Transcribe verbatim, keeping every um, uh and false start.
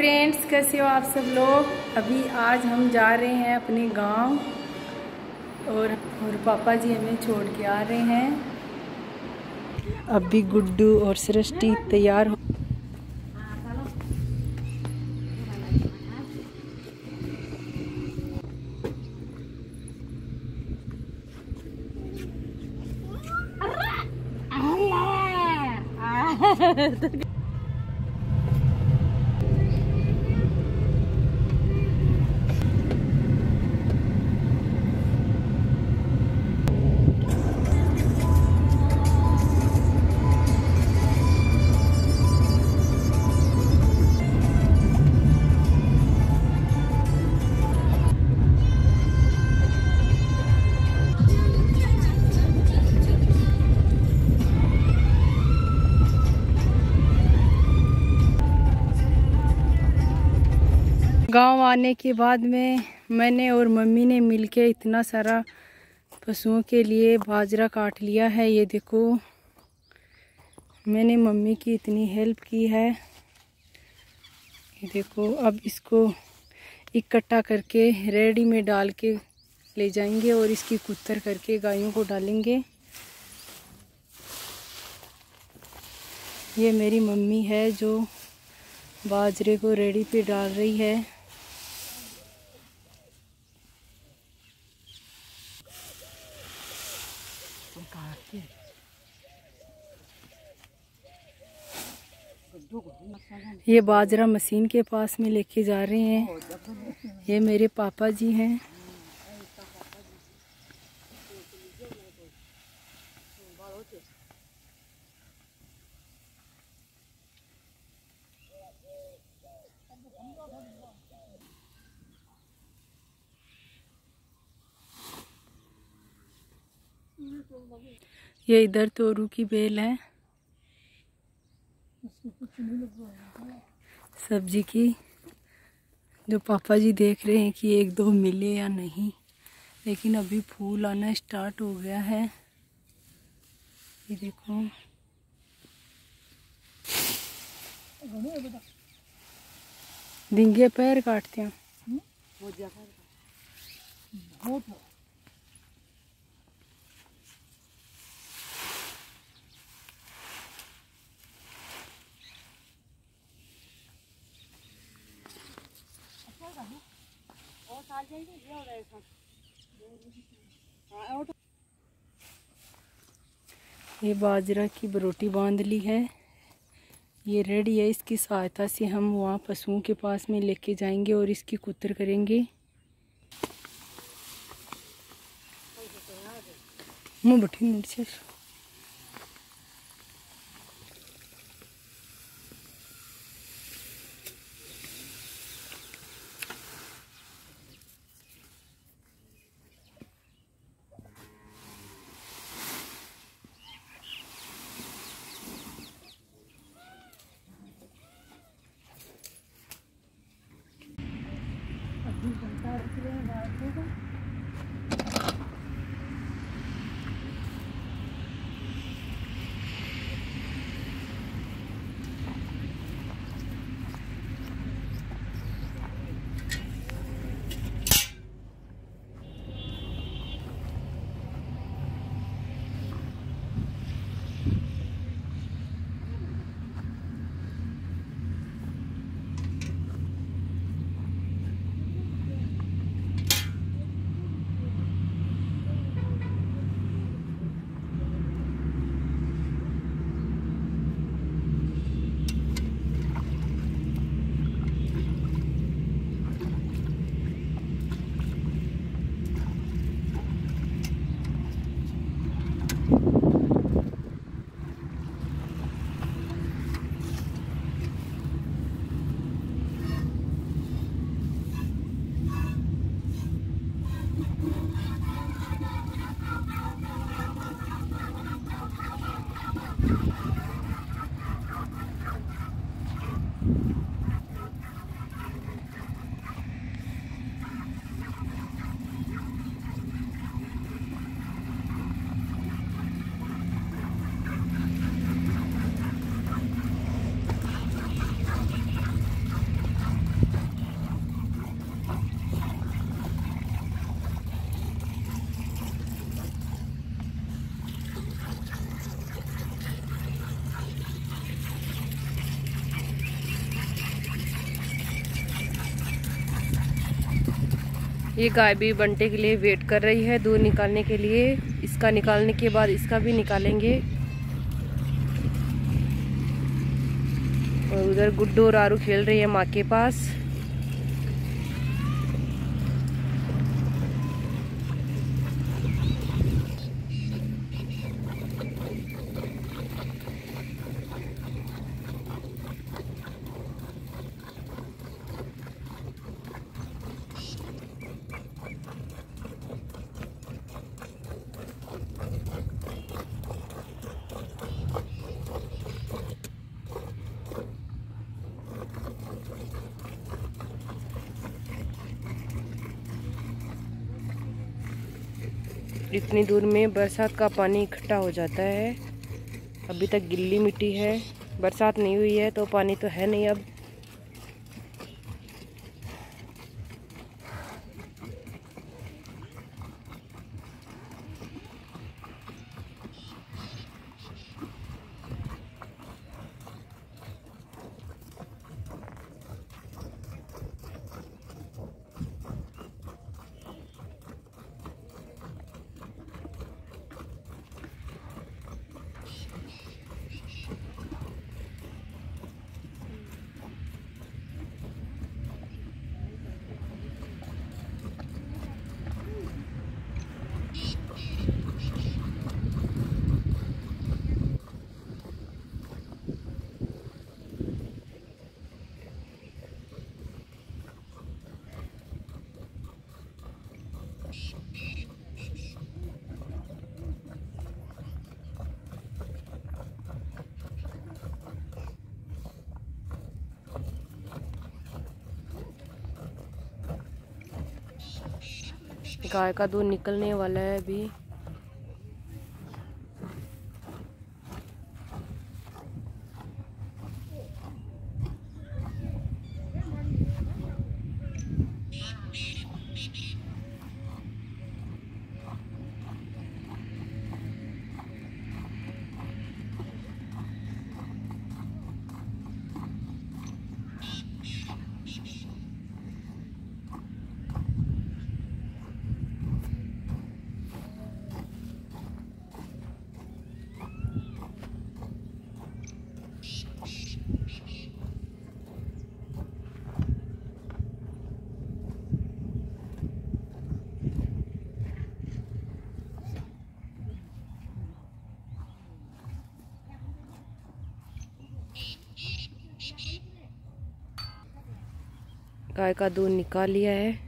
Friends, कैसे हो आप सब लोग। अभी आज हम जा रहे हैं अपने गांव और और पापा जी हमें छोड़ के आ रहे हैं। अभी गुड्डू और सृष्टि तैयार हो गांव आने के बाद में मैंने और मम्मी ने मिलके इतना सारा पशुओं के लिए बाजरा काट लिया है। ये देखो, मैंने मम्मी की इतनी हेल्प की है। ये देखो, अब इसको इकट्ठा करके रेडी में डाल के ले जाएंगे और इसकी कुतर करके गायों को डालेंगे। ये मेरी मम्मी है जो बाजरे को रेडी पे डाल रही है। ये बाजरा मशीन के पास में लेके जा रहे हैं। ये मेरे पापा जी हैं। ये इधर तोरू की बेल है सब्जी की, जो पापा जी देख रहे हैं कि एक दो मिले या नहीं, लेकिन अभी फूल आना स्टार्ट हो गया है। ये देखो, डिंगे पैर काटते हैं। ये बाजरा की बरोटी बांध ली है, ये रेडी है। इसकी सहायता से हम वहाँ पशुओं के पास में लेके जाएंगे और इसकी कुतर करेंगे। मुँह बठी मिर्च ये गाय भी बंटे के लिए वेट कर रही है दूध निकालने के लिए। इसका निकालने के बाद इसका भी निकालेंगे। और उधर गुड्डू और आरू खेल रही है माँ के पास। इतनी दूर में बरसात का पानी इकट्ठा हो जाता है। अभी तक गिल्ली मिट्टी है, बरसात नहीं हुई है तो पानी तो है नहीं अब। गाय का दूध निकलने वाला है अभी। गाय का दूध निकाल लिया है।